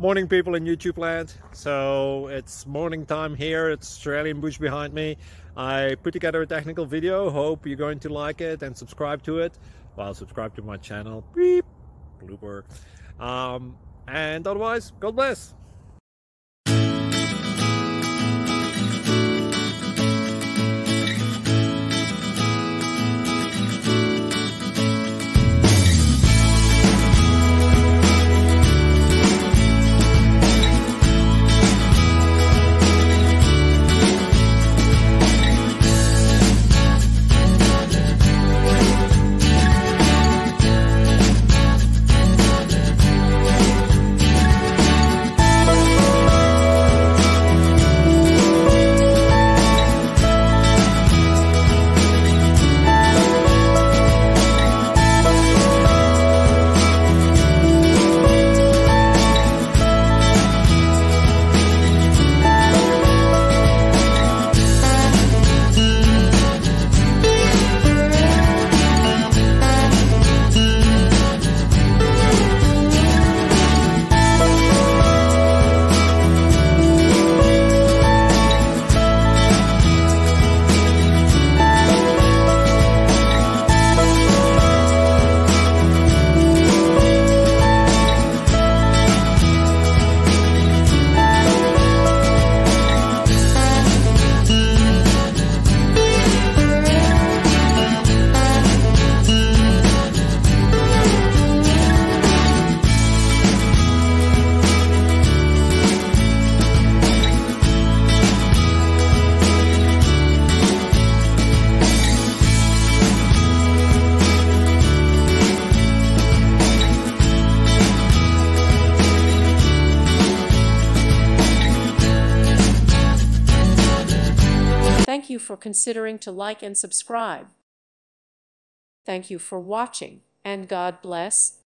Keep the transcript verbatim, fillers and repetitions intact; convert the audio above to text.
Morning, people in YouTube land. So it's morning time here. It's Australian bush behind me. I put together a technical video. Hope you're going to like it and subscribe to it. Well, subscribe to my channel. Beep. Blooper. Um, and otherwise, God bless. Thank you for considering to like and subscribe. Thank you for watching, and God bless.